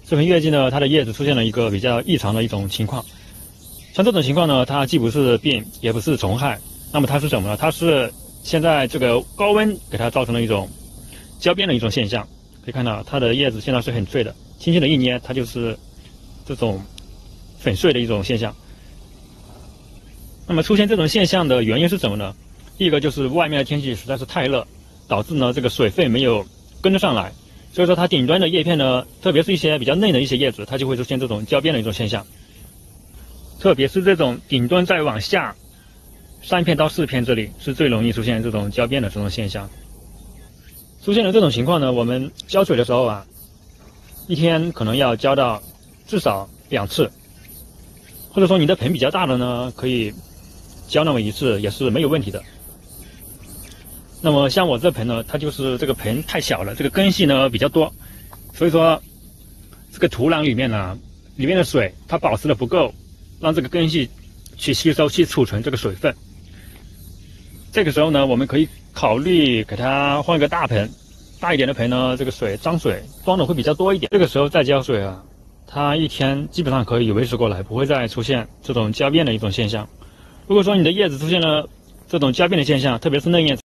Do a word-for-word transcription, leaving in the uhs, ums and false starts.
这盆月季呢，它的叶子出现了一个比较异常的一种情况。像这种情况呢，它既不是病，也不是虫害，那么它是什么呢？它是现在这个高温给它造成了一种焦边的一种现象。可以看到它的叶子现在是很脆的，轻轻的一捏，它就是这种粉碎的一种现象。那么出现这种现象的原因是什么呢？第一个就是外面的天气实在是太热，导致呢这个水分没有跟得上来，所以说它顶端的叶片呢，特别是一些比较嫩的一些叶子，它就会出现这种焦边的一种现象。特别是这种顶端再往下三片到四片这里是最容易出现这种焦边的这种现象。出现了这种情况呢，我们浇水的时候啊，一天可能要浇到至少两次，或者说你的盆比较大的呢，可以浇那么一次也是没有问题的。那么像我这盆呢，它就是这个盆太小了，这个根系呢比较多，所以说这个土壤里面呢，里面的水它保持的不够，让这个根系去吸收去储存这个水分。这个时候呢，我们可以考虑给它换一个大盆，大一点的盆呢，这个水装水装的会比较多一点。这个时候再浇水啊，它一天基本上可以维持过来，不会再出现这种焦变的一种现象。如果说你的叶子出现了这种焦变的现象，特别是嫩叶子，